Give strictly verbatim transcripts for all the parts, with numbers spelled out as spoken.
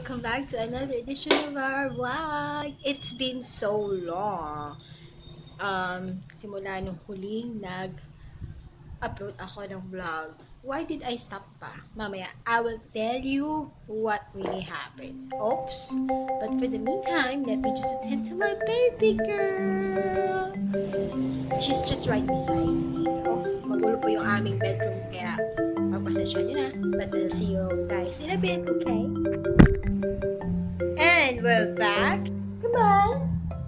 welcome back to another edition of our vlog. It's been so long. Um, simula nung huling nag-upload ako ng vlog. Why did I stop pa? Mamaya, I will tell you what really happens. Oops! But for the meantime, let me just attend to my baby girl. She's just right beside me. Oh, magulo po yung aming bedroom, kaya pagpasensya nyo na. But we'll see you guys in a bit, okay? And we're back. Come on.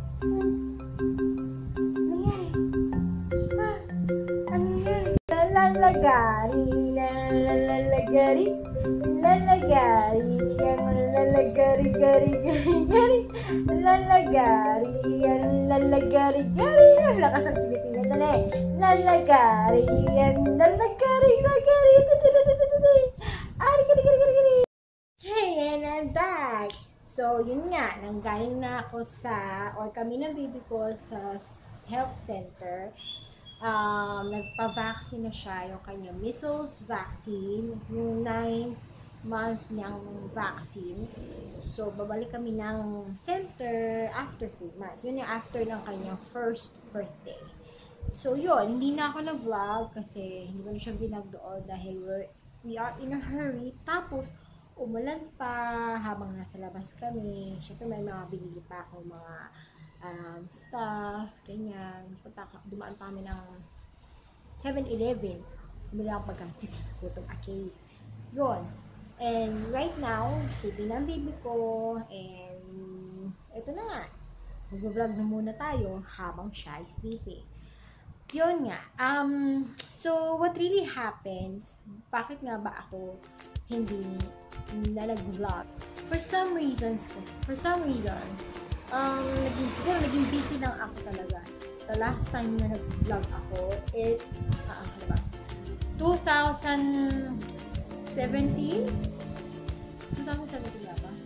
Lalagari, lalagari, lalagari, lalagari, gari, gari, gari, lalagari, lalagari, gari. Lakas ang tinitingnan, dali. Lalagari, lalagari, lalagari, ari, gari, gari, gari, gari. Hey, and I'm back. So, yun nga, nanggaling na ako sa, or kami ng baby ko sa health center. Um, nagpa-vaccine na siya, yung kanyang measles vaccine, yung nine month niyang vaccine. So, babalik kami ng center after three months. Yun yung after ng kanyang first birthday. So, yun, hindi na ako nag-vlog kasi hindi ko na siya binag doon dahil we're, we are in a hurry. Tapos, umulan pa habang nasa labas kami. Siyempre may mga binili pa ako mga um, stuff, ganyan. Punta, dumaan pa kami ng seven eleven. Bumili ako pagkain kasi nagutom ako. Yun. And right now, sleeping ng baby ko. And ito na nga. Mag-vlog na muna tayo habang siya ay sleeping. Yun nga. Um, so, what really happens, bakit nga ba ako hindi na nag-vlog? For some reasons, for some reason, um, naging, siguro naging busy lang ako talaga. The last time na nag-vlog ako, it, ah, ano ba? twenty seventeen? twenty seventeen nga ba?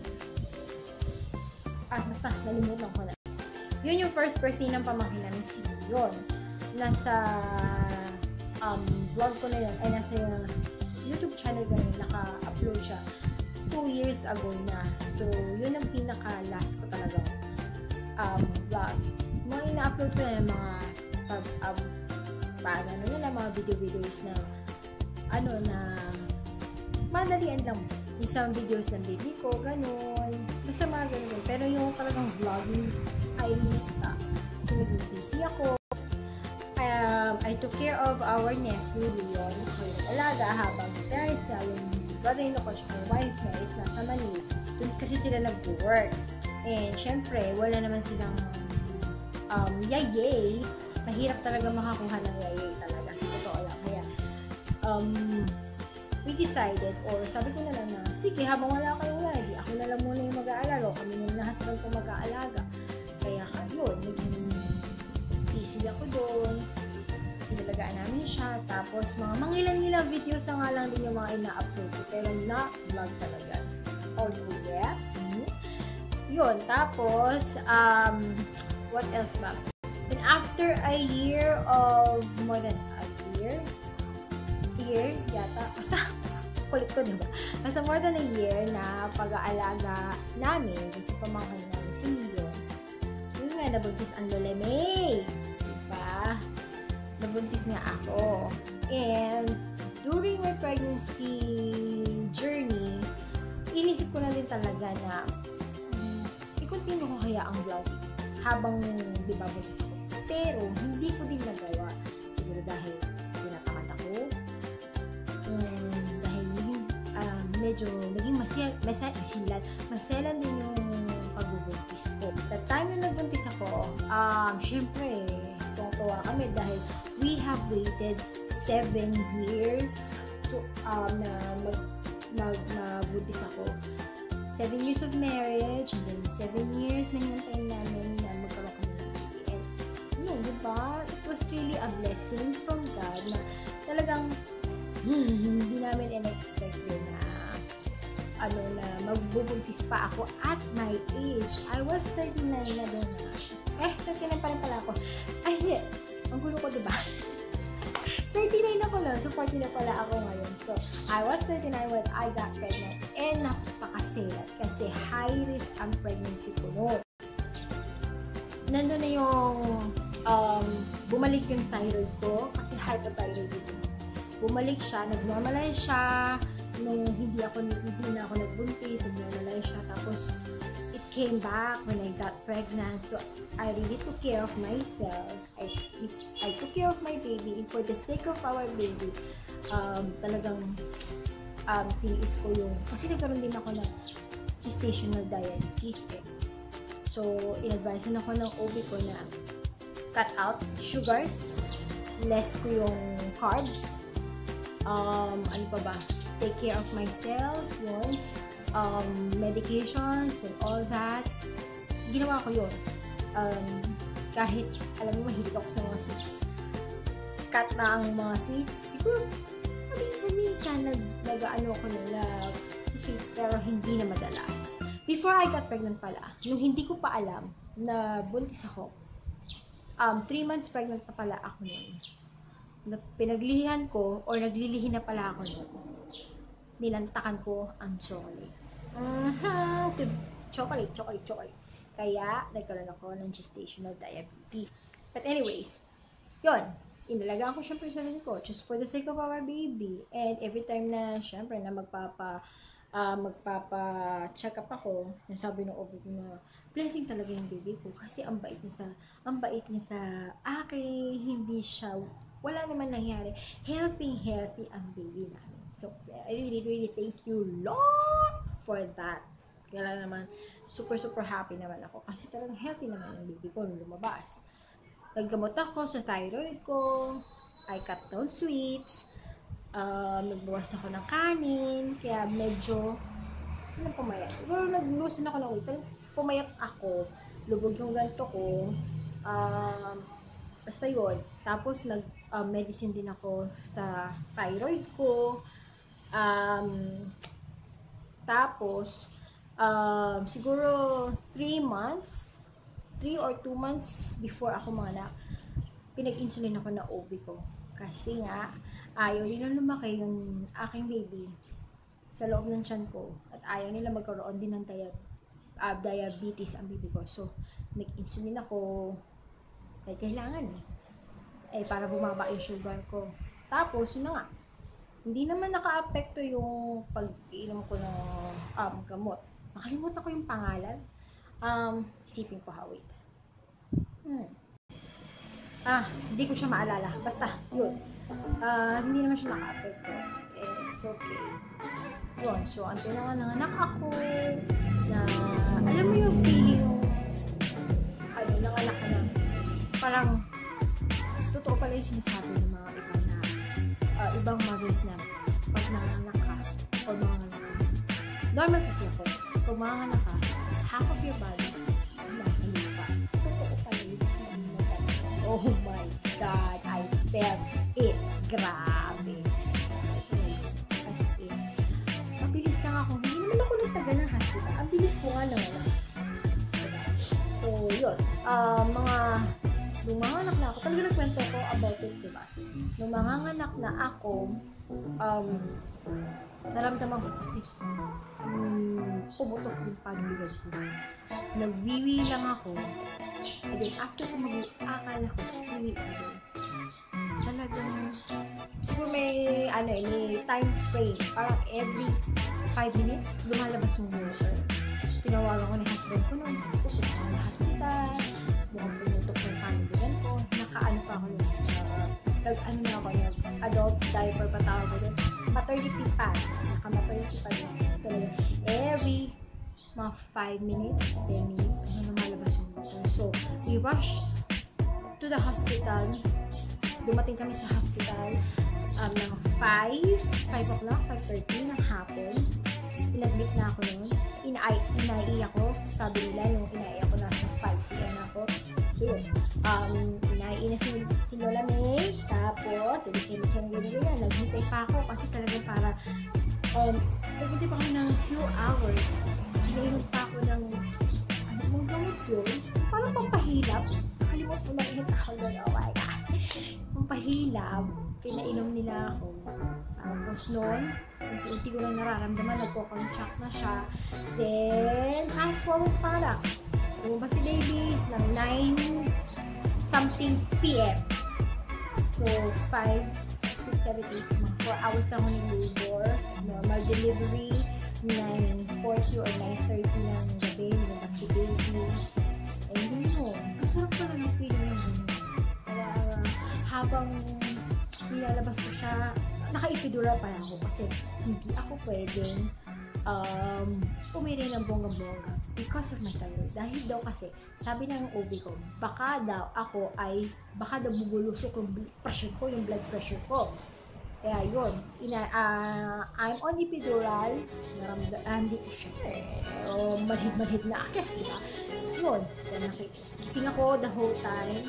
Ah, basta, nalimutan ko na. Yun yung first birthday ng pamangkin namin, si Yon. Nasa, um, vlog ko na yun, ay nasa yung YouTube channel ko na naka-upload siya two years ago na. So, yun ang pinaka-last ko talaga um, vlog. Mga ina-upload ko na yung mga pag, um, paano yun na mga video-videos na ano na madalian lang. Isang videos ng baby ko, ganun. Basta mga ganun. Pero yung talagang vlogging, I missed pa. Kasi naging busy ako. Um, I took care of our nephew, Leon, so alaga habang parents niya, yung brother-in-law ko, yung wife niya is nasa Manila. Doon kasi sila nag-work. And syempre, wala naman silang um, yayay. Mahirap talaga makakuha ng yayay talaga. Sa totoo lang. Kaya, um, we decided, or sabi ko na lang na, sige, habang wala kayong yayay, ako na lang muna yung mag-aalala. Kami nung nahasal kong mag-aalaga. Kaya, yun, naging busy ako doon. Pinalagaan namin siya. Tapos, mga mangilan-ngilang videos na nga lang din yung mga ina-upload ko. Pero na-vlog talaga. All correct. Mm-hmm. Yun. Tapos, um, what else ba? And after a year of, more than a year, year, yata, basta, kulit ko, diba? Basta more than a year na pag-aalaga namin, dun sa pamangkin namin, si Leon, yun nga, nabuntis ang Lola May. Diba? Nabuntis nga ako. And during my pregnancy journey, inisip ko na din talaga na um, i-continue ko kaya ang vlog habang di ba buntis ako. Pero hindi ko din nagawa. Siguro dahil tinatamad ako. And dahil um, medyo naging masel, masel, masilan, maselan din yung pagbubuntis ko. The time na nagbuntis ako, um, syempre, tuwa kami dahil we have waited seven years to um, na mag, mag, magbuntis ako. Seven years of marriage, and then seven years na hinantayin namin na magkaroon kami ng baby. And yun, diba? It was really a blessing from God na talagang hmm, hindi namin in-expect yun na ano na magbubuntis pa ako at my age. I was thirty-nine na doon na. Eh, thirty-nine pa rin pala ako. Ay, hindi. Ang gulo ko, diba? thirty-nine ako lang. So, forty na pala ako ngayon. So, I was thirty-nine when I got pregnant. And napakasakit say that kasi high risk ang pregnancy ko noon. Nandun na yung um, bumalik yung thyroid ko kasi hypothyroidism. Bumalik siya, nag-normalize siya nung hindi ako hindi na ako nagbuntis, nag-normalize siya. Tapos it came back when I got pregnant. So I really took care of myself. I I took care of my baby, and for the sake of our baby, um, talagang um, tiis ko yung, kasi nagkaroon din ako ng gestational diabetes eh. So, in-advisean ako ng O B ko na cut out sugars, less ko yung carbs, um, ano pa ba, take care of myself, yun, um, medications and all that. Ginawa ko yun. Um, kahit, alam mo, mahilig ako sa mga sweets. Cut na ang mga sweets. Siguro, minsan-minsan, nag, nag-ano ko nila sa sweets, pero hindi na madalas. Before I got pregnant pala, nung hindi ko pa alam na buntis ako, um, three months pregnant pa pala ako noon. Na pinaglihihan ko, or naglilihi na pala ako noon, nilantakan ko ang chocolate. Mm-hmm. Chocolate, chocolate, chocolate. Kaya, nagkaroon ako ng gestational diabetes. But anyways, yun, inalagaan ko syempre sa sarili ko, just for the sake of our baby. And every time na, syempre, na magpapa, uh, magpapa-check up ako, nasabi ng O B ko na, blessing talaga yung baby ko. Kasi ang bait niya sa, ang bait niya sa akin, hindi siya, wala naman nangyari. Healthy, healthy ang baby namin. So, I really, really thank you, Lord, for that. Kaya naman, super, super happy naman ako. Kasi talagang healthy naman yung baby ko nung lumabas. Naggamot ako sa thyroid ko. I cut down sweets. Um, nagbawas ako ng kanin. Kaya medyo, ano pumayat? Siguro nag-loosen ako ng weight. Pero pumayat ako. Lubog yung ganto ko. Um, basta yun. Tapos, nag-medicine uh, din ako sa thyroid ko. Um, tapos, Um, siguro three months, three or two months before ako manganak, pinag-insulin ako na O B ko. Kasi nga, ayaw nila lumaki yung aking baby sa loob ng tiyan ko. At ayaw nila magkaroon din ng dia uh, diabetes ang baby ko. So, nag-insulin ako. Kaya kailangan eh. Eh, para bumaba yung sugar ko. Tapos, yun na nga. Hindi naman naka-apekto yung pag-inom ko ng um, gamot. Nakalimutan ko yung pangalan. Um, isipin ko ha, wait. Hmm. Ah, hindi ko siya maalala. Basta, yun. Uh, hindi naman siya naka-apekto. Eh, it's okay. Yun, so, until na nga nanganak ako, na, alam mo yung feeling yung, ano, nanganak ka na, parang, totoo pala yung sinasabi ng mga iba na, uh, ibang mothers na, pag nanganak ka, o nanganak ka, normal kasi ako. Pag manganak ka, half of your body nasa lupa. Totoo pala yun. Oh my God, I felt it. Grabe. As in, mabilis lang ako. Hindi naman ako nagtagal ng hospital. Ang bilis ko nga naman. So, yun. Uh, mga, nung manganak na ako, talaga nagkwento ko about it, diba? Nung manganak na ako, um, naramdaman ko kasi um, pumutok yung pagbigan ko. Nagwiwi lang ako. And then after ko mag-akala ko, wiwi ako. Talagang, siguro may, ano eh, may time frame. Parang every five minutes, lumalabas yung water. Tinawagan ko ni husband ko noon. Sabi ko, punta ko na hospital. Mukhang pumutok yung pagbigan ko. Nakaano pa ako yun. Uh, nag-ano na ako, nag-adult diaper pa tawag ko doon. Maternity pads. Naka-maternity pads na kasi talaga. Every mga five minutes, ten minutes, ano lumalabas yung water. So, we rushed to the hospital. Dumating kami sa hospital um, ng five, five o'clock, five thirty ng hapon. Inadmit na ako noon. Inai, inai ako. Sabi nila, yung inai ako nasa five c m na ako. So, yun. Um, inai na si, si Lola May. Tapos, hindi kami kami ganyan. Naghintay pa ako kasi talagang para um, naghintay pa ako ng few hours. Nainom pa ako ng ano mong gamot yun? Parang pampahilap. Kalimot ko na init ako doon. Oh my God. Pampahilap. pinainom nila ako. Tapos noon, unti-unti ko lang nararamdaman, nagko-contract na siya. Then, fast forward pa lang. Lumabas si baby ng nine something p m So, five, six, seven, eight, four hours lang ako ng labor. Normal delivery, nine forty or nine thirty ng gabi, lumabas si baby. And yun yun, masarap pa lang ang feeling ng ganun. Kaya, habang nilalabas ko siya, naka-epidural pa ako kasi hindi ako pwedeng um, umiri ng bongga-bongga because of my thyroid. Dahil daw kasi, sabi ng O B ko, baka daw ako ay, baka daw bubulusok yung pressure ko, yung blood pressure ko. Kaya yun, ina, uh, I'm on epidural, naramdaman, hindi ko siya, eh, o manhid-manhid na akes, di ba? Yun, nakikising ako the whole time.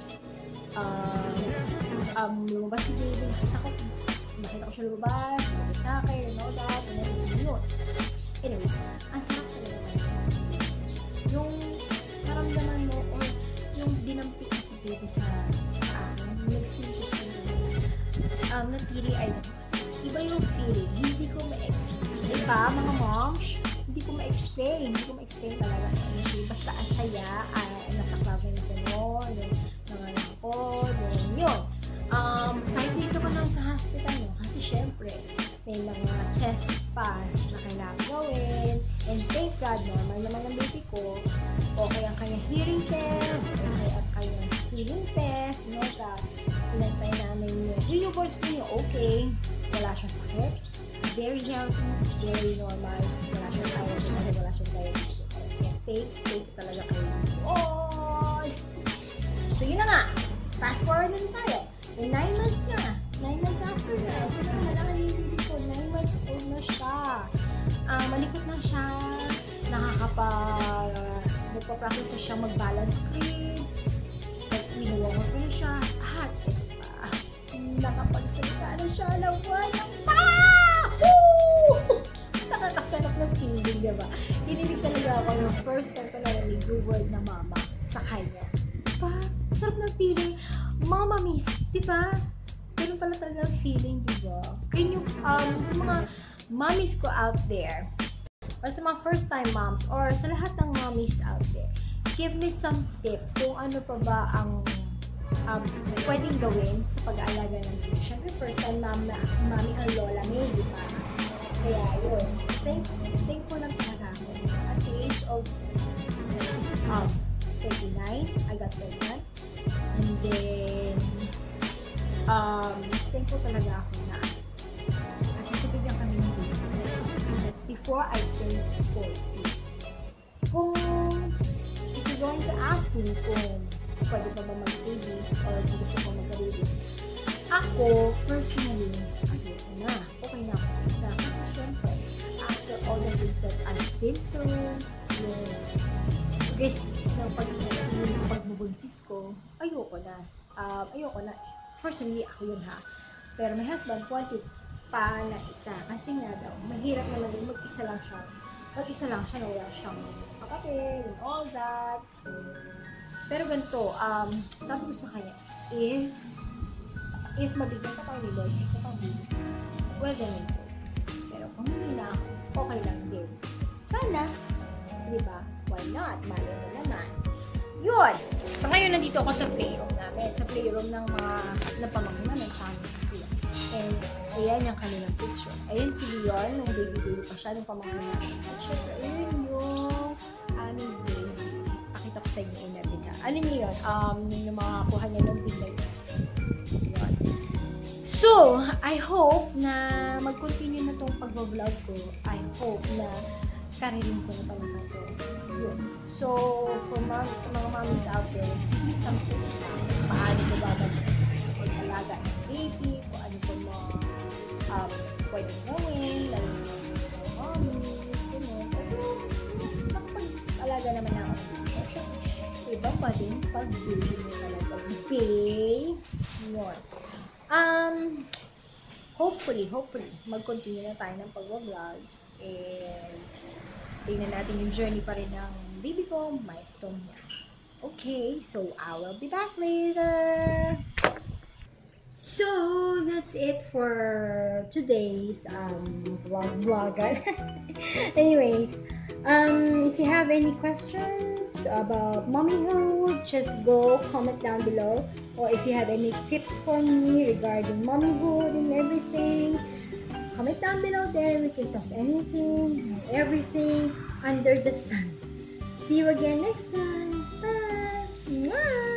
Um, um, lumabas si baby, nakita ko, nakita ko siya lumabas, lumabas sa akin, and all that, and everything yun. Anyways, ang sarap talaga tayo. Yung naramdaman mo, or yung dinampit na si baby sa akin, yung nag-swing ko siya um, natiri ay kasi iba yung feeling, hindi ko ma-explain. Diba, mga moms? Hindi ko ma-explain, hindi ko ma-explain talaga sa ano. Basta ang saya, ay, nasa club na ito noon, nanganak ko, then yun. Um, five days ako lang sa hospital no, kasi syempre, may mga test pa na kailangan gawin, and thank God, normal naman ang baby ko, okay ang kanyang hearing test, okay ang kanyang screening test, you know that, pinantay namin yung rewards ko niya, okay, wala siyang sakit, very healthy, very normal, wala siyang thyroid, wala siyang diabetes, kaya take, take talaga kayo. Oh! So yun na nga, fast forward na tayo, may nine months na, nine months after na, ito na naman ang baby ko, nine months old na siya, uh, malikot na siya, nakakapag, uh, nagpa-practice na siya mag-balance crib, winuwang ko na siya, at ito pa, nakapagsalita na siya ng wala pa! Woo! Nakakasarap ng feeling, diba? Kinilig talaga ako yung first time ko narinig yung word na mama sa kanya. Diba? Sarap ng feeling, mama miss, diba? Ganun pala talaga ang feeling, diba? Can you, um, sa mga mommies ko out there, or sa mga first time moms, or sa lahat ng mommies out there, give me some tip kung ano pa ba ang um, pwedeng gawin sa pag-aalaga ng kid. Siyempre, first time mom na, mami ang lola may, di ba? Kaya yun, thank, thankful lang talaga ako. At the age of um, thirty-nine, I got pregnant. And then, um, thankful talaga ako na at isipigyan kami ng baby. Before I turned forty. Kung if you're going to ask me kung pwede pa ba mag-baby or gusto ko mag-baby, ako, personally, ayoko na. Okay na ako sa isa. Kasi syempre, after all the things that I've been through, yung risk ng pagbubuntis ko, ayoko na. Um, ayoko na. Personally, ako yun ha. Pero my husband wanted pa na isa. Kasi nga daw, mahirap naman yung mag-isa lang siya. Mag-isa lang siya na wala siyang kapatid and all that. Pero ganito, um, sabi ko sa kanya, if if mabigyan ka pang ni Lord sa pang-baby, well, ganun po. Pero kung hindi na ako, okay lang din. Sana, di ba? Why not? Mali mo naman. Yun! So ngayon, nandito ako sa playroom namin. Sa playroom ng mga napamangkin namin sa amin sa kuya. And ayan yung kanilang picture. Ayan si Leon, nung baby-baby pa siya, nung pamangkin namin. At syempre, ayan yung aming baby. Pakita ko sa inyo in a bit ha. Ano niyo yun? Um, yung mga kuha niya ng video. Yun. So, I hope na mag-continue na itong pag-vlog ko. I hope na karirin ko na talaga ito. Yun. So, for mom, sa mga mommies out there, give me some tips na paano ko ba mag-alaga ng baby, kung ano po mo um, pwede gawin, lalo sa mga mommies, gano'n. Pero, nakapag-alaga naman ako. Iba pa din pag baby mo talaga. Baby! Yun. Um, hopefully, hopefully, mag-continue na tayo ng pag-vlog. And, tingnan natin yung journey pa rin ng baby ko, milestone niya. Okay, so I will be back later. So that's it for today's um vlog vlog. Anyways, um if you have any questions about mommyhood, just go comment down below. Or if you have any tips for me regarding mommyhood and everything, comment down below there. We can talk anything and everything under the sun. See you again next time. Bye. Mwah!